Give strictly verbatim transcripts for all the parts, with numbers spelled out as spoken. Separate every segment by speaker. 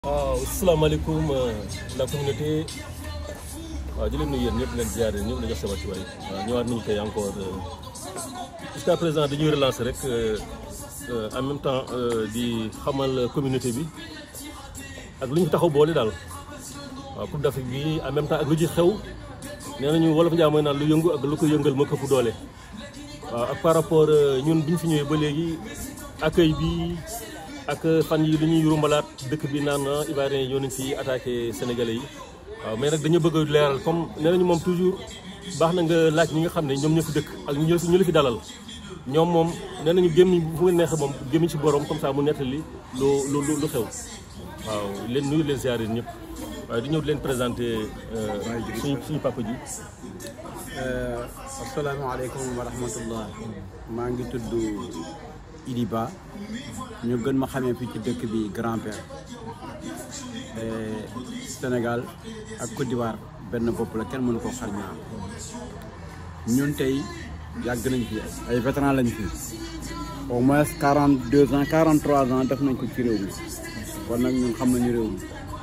Speaker 1: waaw asalaamaaleykum la communauté waaw di leen nuyu yéen ñëpp leen ziare ñëpp la jox sa wàccuwaay waaw ñëwaat nañu koy encore jusqu'à présent dañuy relancer rek en même temps di xamal communauté bi ak lu ñu taxaw boole daal waaw Coupe d'Afrique bi en même temps ak lu ci xew nee nañu wolof Njaay mooy naan lu yëngu ak lu ko yëngal moo këpp doole waaw ak par rapport ñun bi ñu fi ñëwee ba léegi accueil bi ak fan yi dañuy rumbalaat dëkk bi naan Ivoiriens yi ñoo nañ fi attaqué sénégalais yi waaw mais nag dañu bëgg a leeral comme nee nañu moom toujours baax na nga laaj ñi nga xam ne ñoom ñoo fi dëkk ak ñu ñu la fi dalal ñoom moom nee nañu gémmiñ bu nga neexee moom gémmiñ ci borom comme ça mu nettali lu lu lu xew waaw leen nuyu leen ziare ñëpp waaye di ñëw di leen présenté suñu suñu papa ji.
Speaker 2: asalaamaaleykum wa rahmatullah maa ngi tudd Idi Ba ñu gën ma xamee fii ci dëkk bi grand-père Sénégal ak Côte d'Ivoire benn bopp la kenn mënu ko xar ñaar ñun tey yàgg nañ fi ay vétérans lañ fi au moins quarante deux ans quarante trois ans def nañ ko ci réew mi kon nag ñun xam nañu réew mi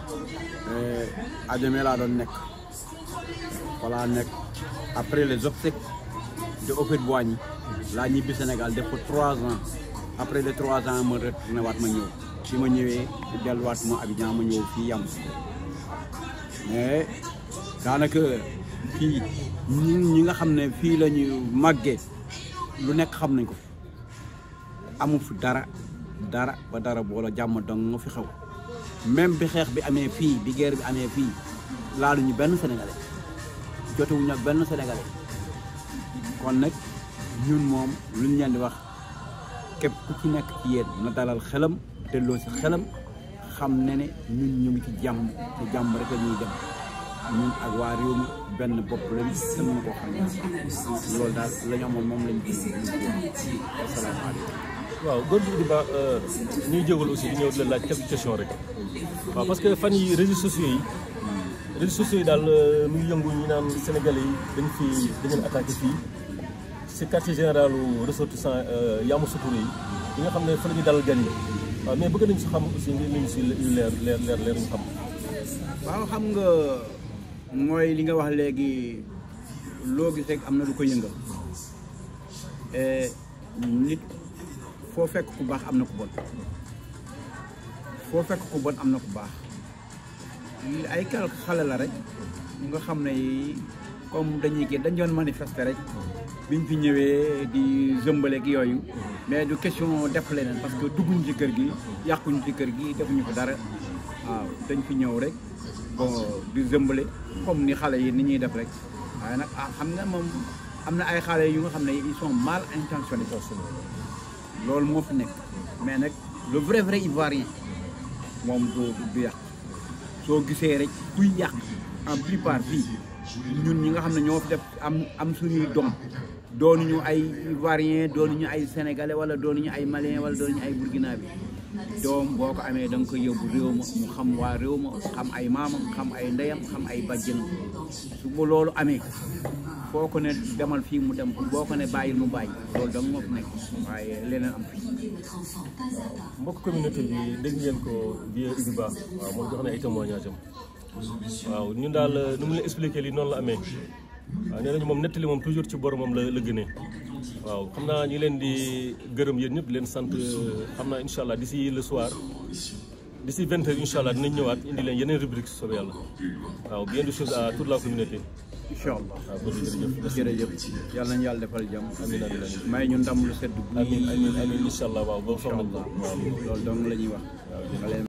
Speaker 2: Adjamé laa doon nekk voilà nekk après les obsèques de Houphouët-Boigny laa ñibbi Sénégal def ko trois ans après les trois ans ma retourné waat ma ñëw fi ma ñëwee delluwaat ma Abidjan ma ñëw fii yam mais daanaka fii ñi ñi nga xam ne fii la ñu màggee lu nekk xam nañ ko fi amu fi dara dara ba dara boola jàmm dong nga fi xew même bi xeex bi amee fii bi guerre bi amee fii laaluñu benn sénégalais jotewuñu ak benn sénégalais kon nag ñun moom luñ leen di wax képp ku ci nekk ci yéen na dalal xelam delloo si xelam xam ne ne ñun ñu ngi ci jàmm te jàmm rek la ñuy dem ñun ak waa réew mi benn bopp lañ te mënu koo xam ne loolu daal la ñu amoon moom lañ gis asalaamaaleykum.
Speaker 1: waaw góor gi di ba ñuy jégal aussi di ñëw di la laaj quelques questions rek waaw parce que fan yi réseaux sociaux yi réseaux sociaux yi daal mu ngi yëngu ñu naan sénégalais yi dañ fi dañu attaqué fii si quartier général ressortissant Yamoussoukro yi yi nga xam ne fa la ñu dalal gan yi waaw mais bëgg nañ si xam aussi ngir nañu si yu leer leer leer leer ñu xam.
Speaker 2: waaw xam nga mooy li nga wax léegi loo gis rek am na lu ko yëngal nit foo fekk ku baax am na ku bon foo fekk ku bon am na ku baax ay kal xale la rek nga xam ne comme dañuy kii dañ doon manifester rek biñ fi ñëwee di zëmbaleeg yooyu mais du question def leneen parce que dugguñ ci kër gi yàquñ ci kër gi defuñu ko dara waaw dañ fi ñëw rek bon di zëmbale comme ni xale yi ni ñuy def rek waaye nag ah xam nga moom am na ay xale yu nga xam ne ils sont mal intentionnés loolu moo fi nekk mais nag le vrai vrai ivoirien moom du du yàq soo gisee rek kuy yàq en plupart fii ñun ñi nga xam ne ñoo fi def am am suñuy doom doonuñu ay ivoirien doonuñu ay sénégalais wala doonuñu ay malien wala doonuñu ay burkinabé doom boo ko amee da nga koy yóbbu réew ma mu xam waa réew ma xam ay maamam xam ay ndeyam xam ay bàjjenam su ba loolu amee foo ko ne demal fii mu dem boo ko ne bàyyil mu bàyyi loolu dong moo fi nekk waaye leneen am fi.
Speaker 1: mbokk communauté bi dégg ngeen ko vieux Idi Ba waaw moom jox na ay témoignage am waaw ñun daal nu mu leen expliqué lii noonu la amee waaw nee nañu moom nettali moom toujours ci boromam la la gënee waaw xam naa ñi leen di gërëm yéen ñëpp leen sant xam naa incha allah d'ici le soir d'ici vingt heures incha allah dinañ ñëwaat indi leen yeneen rubrique soobee yàlla waaw bien de choses à toute la communauté.
Speaker 2: incha allah
Speaker 1: waaw bon jërëjëf
Speaker 2: jërëjëf yàlla nañu yàlla defal jàmm.
Speaker 1: amiin amiin
Speaker 2: may ñu ndam lu sedd.
Speaker 1: amiin amiin amiin incha allah waaw boo soxla.
Speaker 2: waaw loolu dong la ñuy wax.